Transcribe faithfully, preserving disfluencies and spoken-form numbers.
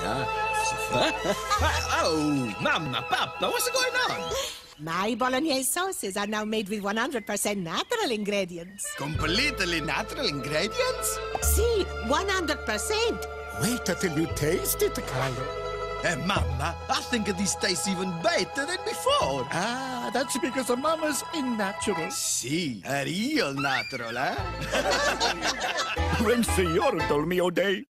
Oh, Mamma, Papa, what's going on? My bolognese sauces are now made with one hundred percent natural ingredients. Completely natural ingredients? See, one hundred percent. Wait until you taste it, Carlo. Hey, Mamma, I think this tastes even better than before. Ah, that's because the mama's in natural. Sì, è real natural, eh? When signor told me, oh day.